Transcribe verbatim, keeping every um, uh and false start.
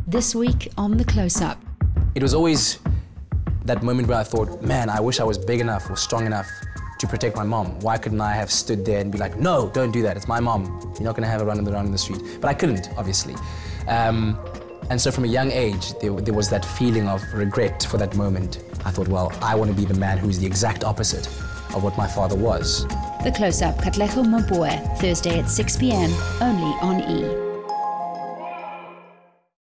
This week on The Close-Up. It was always that moment where I thought, man, I wish I was big enough or strong enough to protect my mom. Why couldn't I have stood there and be like, no, don't do that, it's my mom. You're not gonna have her running around in the street. But I couldn't, obviously. Um, and so from a young age, there, there was that feeling of regret for that moment. I thought, well, I want to be the man who's the exact opposite of what my father was. The Close-Up, Katelgo Maboe, Thursday at six p m, only on E!